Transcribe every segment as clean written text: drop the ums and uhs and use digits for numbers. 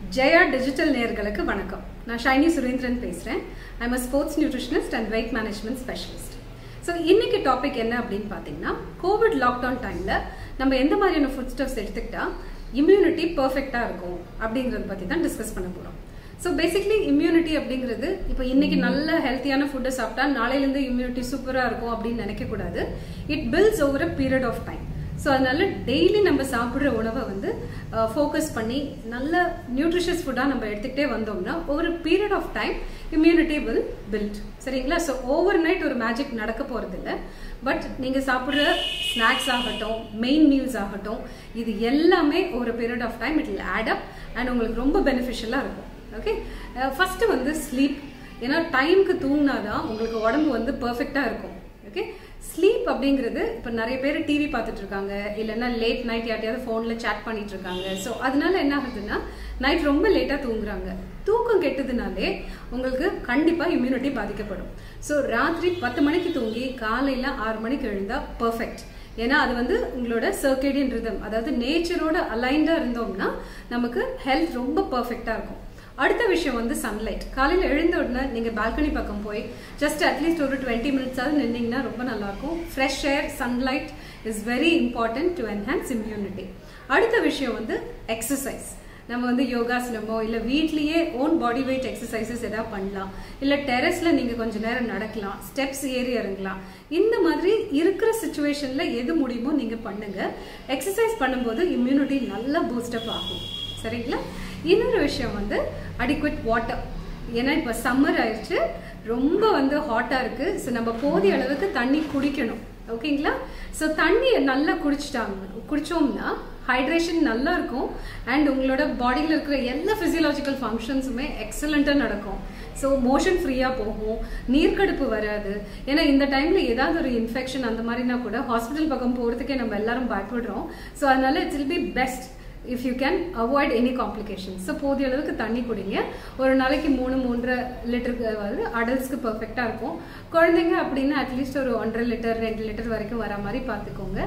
Jaya digital நேயர்களுக்கு வணக்கம். நான் ஷைனி சுரேந்திரன் பேசுறேன். I'm a sports nutritionist and weight management specialist. So இன்னைக்கு டாபிக் என்ன அப்படின்னு பார்த்தீங்கன்னா, கோவிட் லாக்டவுன் டைம்ல நம்ம எந்த மாதிரியான ஃபுட் ஸ்டப்ஸ் எடுத்துக்கிட்டா இம்யூனிட்டி பர்ஃபெக்டா இருக்கும் அப்படிங்கறத பத்தி தான் டிஸ்கஸ் பண்ண போறோம். ஸோ பேசிக்லி இம்யூனிட்டி அப்படிங்கிறது இப்போ இன்னைக்கு நல்ல ஹெல்த்தியான ஃபுட்டை சாப்பிட்டா நாளையிலேருந்து இம்யூனிட்டி சூப்பரா இருக்கும் அப்படின்னு நினைக்க கூடாது. It builds over a period of time. So அதனால டெய்லி நம்ம சாப்பிட்ற உணவை வந்து ஃபோக்கஸ் பண்ணி நல்ல நியூட்ரிஷியஸ் ஃபுட்டாக நம்ம எடுத்துக்கிட்டே வந்தோம்னா ஒரு period of time immunity will build. சரிங்களா? ஸோ ஓவர் நைட் ஒரு மேஜிக் நடக்க போகிறதில்ல. பட் நீங்கள் சாப்பிட்ற ஸ்நாக்ஸ் ஆகட்டும், மெயின் மீல்ஸ் ஆகட்டும், இது எல்லாமே ஒரு period of time it will add up and உங்களுக்கு ரொம்ப பெனிஃபிஷியலாக இருக்கும். ஓகே, ஃபர்ஸ்ட் வந்து ஸ்லீப். ஏன்னா டைமுக்கு தூங்கினாதான் உங்களுக்கு உடம்பு வந்து பர்ஃபெக்டாக இருக்கும். ஓகே, ஸ்லீப் அப்படிங்கிறது இப்போ நிறைய பேர் டிவி பார்த்துட்டு இருக்காங்க, இல்லைன்னா லேட் நைட் யார்ட்டையாவது ஃபோனில் சேட் பண்ணிட்டு இருக்காங்க. ஸோ அதனால என்ன ஆகுதுன்னா நைட் ரொம்ப லேட்டாக தூங்குறாங்க. தூக்கம் கெட்டதுனாலே உங்களுக்கு கண்டிப்பாக இம்யூனிட்டி பாதிக்கப்படும். ஸோ ராத்திரி 10 மணிக்கு தூங்கி காலையில் 6 மணிக்கு எழுந்தா பர்ஃபெக்ட். ஏன்னா அது வந்து உங்களோட சர்க்கேடியன் ரிதம், அதாவது நேச்சரோட அலைண்டாக இருந்தோம்னா நமக்கு ஹெல்த் ரொம்ப பர்ஃபெக்டாக இருக்கும். அடுத்த விஷயம் வந்து சன்லைட். காலையில் எழுந்த உடனே நீங்கள் பால்கனி பக்கம் போய் ஜஸ்ட் அட்லீஸ்ட் ஒரு 20 மினிட்ஸாவது நின்னீங்கன்னா ரொம்ப நல்லாயிருக்கும். Fresh air, sunlight is very important to enhance immunity. அடுத்த விஷயம் வந்து எக்ஸசைஸ். நம்ம வந்து யோகாசனமோ இல்லை வீட்லேயே ஓன் பாடி வெயிட் எக்ஸசைசஸ் எதாவது பண்ணலாம், இல்லை டெரஸில் நீங்கள் கொஞ்சம் நேரம் நடக்கலாம், ஸ்டெப்ஸ் ஏறி இறங்கலாம். இந்த மாதிரி இருக்கிற சுச்சுவேஷனில் எது முடியுமோ நீங்கள் பண்ணுங்கள். எக்ஸசைஸ் பண்ணும்போது இம்யூனிட்டி நல்லா பூஸ்டப் ஆகும். சரிங்களா? இன்னொரு விஷயம் வந்து அடிக்வெட் வாட்டர். ஏன்னா இப்போ சம்மர் ஆயிடுச்சு, ரொம்ப வந்து ஹாட்டாக இருக்குது. ஸோ நம்ம போதிய அளவுக்கு தண்ணி குடிக்கணும். ஓகேங்களா? ஸோ தண்ணியை நல்லா குடித்தோம்னா ஹைட்ரேஷன் நல்லா இருக்கும் அண்ட் உங்களோட பாடியில் இருக்கிற எல்லா ஃபிசியலாஜிக்கல் ஃபங்க்ஷன்ஸுமே எக்ஸலண்ட்டாக நடக்கும். ஸோ மோஷன் ஃப்ரீயாக போகும், நீர்க்கடுப்பு வராது. ஏன்னா இந்த டைமில் ஏதாவது ஒரு இன்ஃபெக்ஷன் அந்த மாதிரினா கூட ஹாஸ்பிட்டல் பக்கம் போகிறதுக்கே நம்ம எல்லாரும் பயப்படுறோம். ஸோ அதனால it's will be best if you can avoid any complications. So போதிய அளவுக்கு தண்ணி குடிங்க. ஒரு நாளைக்கு 3-3.5 லிட்டருக்கு வந்து அடல்ட்ஸ்க்கு பர்ஃபெக்டாக இருக்கும். குழந்தைங்க அப்படின்னா அட்லீஸ்ட் ஒரு 1.5 லிட்டர் 2 லிட்டர் வரைக்கும் வர மாதிரி பார்த்துக்கோங்க.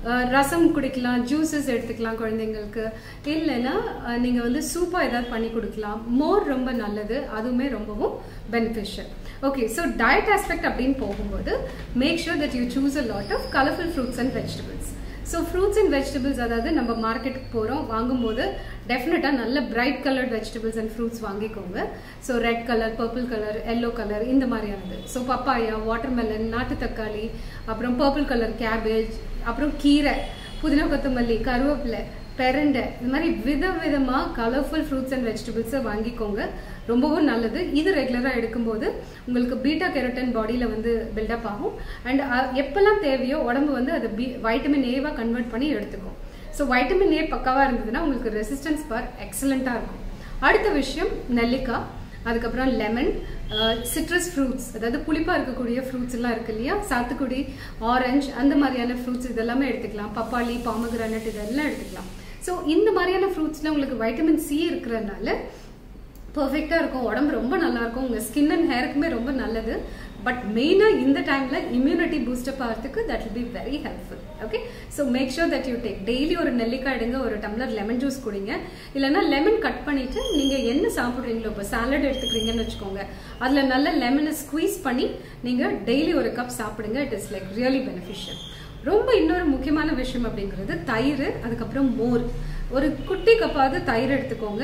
ரசம் குடிக்கலாம், ஜூஸஸ் எடுத்துக்கலாம் குழந்தைங்களுக்கு. இல்லைன்னா நீங்கள் வந்து சூப்பாக ஏதாவது பண்ணி கொடுக்கலாம். மோர் ரொம்ப நல்லது, அதுவுமே ரொம்பவும் beneficial. Okay, so diet aspect அப்படின்னு போகும்போது make sure that you choose a lot of colourful fruits and vegetables. So fruits and vegetables, அதாவது நம்ம மார்க்கெட்டுக்கு போகிறோம் வாங்கும்போது டெஃபினட்டாக நல்ல bright coloured vegetables and fruits வாங்கிக்கோங்க. So red colour, purple colour, yellow colour இந்த மாதிரியானது. ஸோ பப்பாயா, வாட்டர்மெலன், நாட்டு தக்காளி, அப்புறம் பர்பிள் கலர் கேபேஜ், அப்புறம் கீரை, புதினா, கொத்தமல்லி, கருவேப்பிலை, பெரண்டை, இந்த மாதிரி விதவிதமாக கலர்ஃபுல் ஃப்ரூட்ஸ் அண்ட் வெஜிடபிள்ஸை வாங்கிக்கோங்க. ரொம்பவும் நல்லது. இது ரெகுலராக எடுக்கும்போது உங்களுக்கு பீட்டா கெரோட்டின் பாடியில் வந்து பில்டப் ஆகும் அண்ட் எப்பெல்லாம் தேவையோ உடம்பு வந்து அது வைட்டமின் ஏவாக கன்வெர்ட் பண்ணி எடுத்துக்கும். ஸோ வைட்டமின் ஏ பக்காவாக இருந்ததுன்னா உங்களுக்கு ரெசிஸ்டன்ஸ் பவர் எக்ஸலண்ட்டாக இருக்கும். அடுத்த விஷயம் நெல்லிக்காய், அதுக்கப்புறம் லெமன், சிட்ரஸ் ஃப்ரூட்ஸ், அதாவது புளிப்பாக இருக்கக்கூடிய ஃப்ரூட்ஸ் எல்லாம் இருக்கு இல்லையா, சாத்துக்குடி, ஆரஞ்சு, அந்த மாதிரியான ஃப்ரூட்ஸ் இதெல்லாமே எடுத்துக்கலாம். பப்பாளி, பாமகிரானட் இதெல்லாம் எடுத்துக்கலாம். ஸோ இந்த மாதிரியான ஃப்ரூட்ஸில் உங்களுக்கு வைட்டமின் சி இருக்கிறதுனால பர்ஃபெக்டாக இருக்கும், உடம்பு ரொம்ப நல்லா இருக்கும், உங்கள் ஸ்கின் அண்ட் ஹேருக்குமே ரொம்ப நல்லது. பட் மெயினாக இந்த டைமில் இம்யூனிட்டி பூஸ்டப் ஆகிறதுக்கு that will be very helpful. Okay, so make sure that you take daily ஒரு நெல்லிக்காய் எடுங்க, ஒரு டம்ளர் லெமன் ஜூஸ் குடிங்க. இல்லைன்னா லெமன் கட் பண்ணிவிட்டு நீங்கள் என்ன சாப்பிட்றீங்களோ, இப்போ சாலட் எடுத்துக்கிறீங்கன்னு வச்சுக்கோங்க, அதில் நல்ல லெமனை ஸ்குவீஸ் பண்ணி நீங்கள் டெய்லி ஒரு கப் சாப்பிடுங்க. It is like really beneficial. ரொம்ப இன்னொரு முக்கியமான விஷயம் அப்படிங்கிறது தயிர், அதுக்கப்புறம் மோர். ஒரு குட்டி கப்பாவது தயிர் எடுத்துக்கோங்க.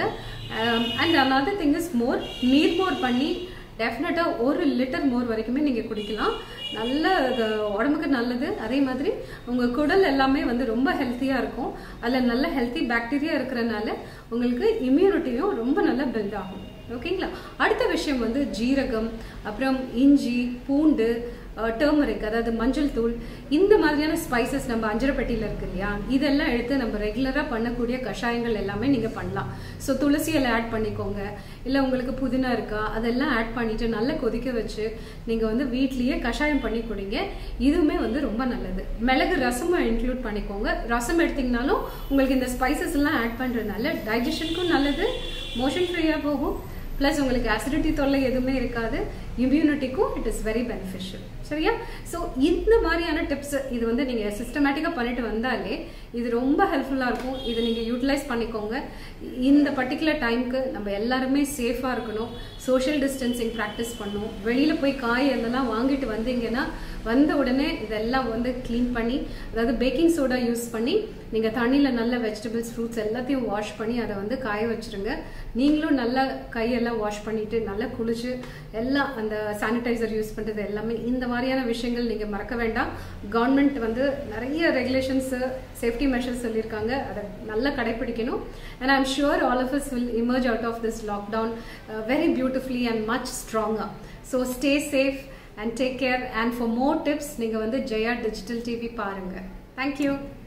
அண்ட் another thing is மோர், நீர் மோர் பண்ணி டெஃபினட்டாக 1 லிட்டர் மோர் வரைக்குமே நீங்கள் குடிக்கலாம். நல்ல உடம்புக்கு நல்லது. அதே மாதிரி உங்கள் குடல் எல்லாமே வந்து ரொம்ப ஹெல்த்தியாக இருக்கும். அதில் நல்ல ஹெல்த்தி பாக்டீரியா இருக்கிறனால உங்களுக்கு இம்யூனிட்டியும் ரொம்ப நல்லா பில்ட் ஆகும். ஓகேங்களா? அடுத்த விஷயம் வந்து ஜீரகம், அப்புறம் இஞ்சி, பூண்டு, டர்மரிக், அதாவது மஞ்சள் தூள், இந்த மாதிரியான ஸ்பைசஸ் நம்ம அஞ்சரைப்பட்டியில் இருக்கு இல்லையா, இதெல்லாம் எடுத்து நம்ம ரெகுலராக பண்ணக்கூடிய கஷாயங்கள் எல்லாமே நீங்கள் பண்ணலாம். ஸோ துளசி இலை ஆட் பண்ணிக்கோங்க, இல்லை உங்களுக்கு புதினா இருக்கா அதெல்லாம் ஆட் பண்ணிட்டு நல்லா கொதிக்க வச்சு நீங்கள் வந்து வீட்லேயே கஷாயம் பண்ணி குடிங்க. இதுவுமே வந்து ரொம்ப நல்லது. மிளகு ரசமும் இன்க்ளூட் பண்ணிக்கோங்க. ரசம் எடுத்திங்கனாலும் உங்களுக்கு இந்த ஸ்பைசஸ் எல்லாம் ஆட் பண்ணுறதுனால டைஜஷனுக்கும் நல்லது, மோஷன் ஃப்ரீயாக போகும், ப்ளஸ் உங்களுக்கு அசிடிட்டி தொல்லை எதுவுமே இருக்காது, இம்யூனிட்டிக்கும் இட் இஸ் வெரி பெனிஃபிஷியல். சரியா? ஸோ இந்த மாதிரியான டிப்ஸ் இது வந்து நீங்கள் சிஸ்டமேட்டிக்காக பண்ணிட்டு வந்தாலே இது ரொம்ப ஹெல்ப்ஃபுல்லாக இருக்கும். இதை நீங்கள் யூட்டிலைஸ் பண்ணிக்கோங்க. இந்த பர்டிகுலர் டைமுக்கு நம்ம எல்லாருமே சேஃபாக இருக்கணும், சோஷியல் டிஸ்டன்சிங் ப்ராக்டிஸ் பண்ணணும். வெளியில் போய் காய் எல்லாம் வாங்கிட்டு வந்தீங்கன்னா வந்த உடனே இதெல்லாம் வந்து க்ளீன் பண்ணி, அதாவது பேக்கிங் சோடா யூஸ் பண்ணி நீங்கள் தண்ணியில் நல்ல வெஜிடபிள்ஸ் ஃப்ரூட்ஸ் எல்லாத்தையும் வாஷ் பண்ணி அதை வந்து காய வச்சுருங்க. நீங்களும் நல்லா கையெல்லாம் வாஷ் பண்ணிவிட்டு நல்லா குளிச்சு எல்லாம் அந்த சானிடைசர் யூஸ் பண்ணுறது எல்லாமே இந்த மாதிரியான விஷயங்கள் நீங்கள் மறக்க வேண்டாம். கவர்மெண்ட் வந்து நிறைய ரெகுலேஷன்ஸு சேஃப்டி மெஷர்ஸ் சொல்லியிருக்காங்க, அதை நல்லா கடைப்பிடிக்கணும். And I'm sure all of us will emerge out of this lockdown very beautifully and much stronger. So stay safe and take care. And for more tips, நீங்க வந்து Jaya digital TV பாருங்க. Thank you.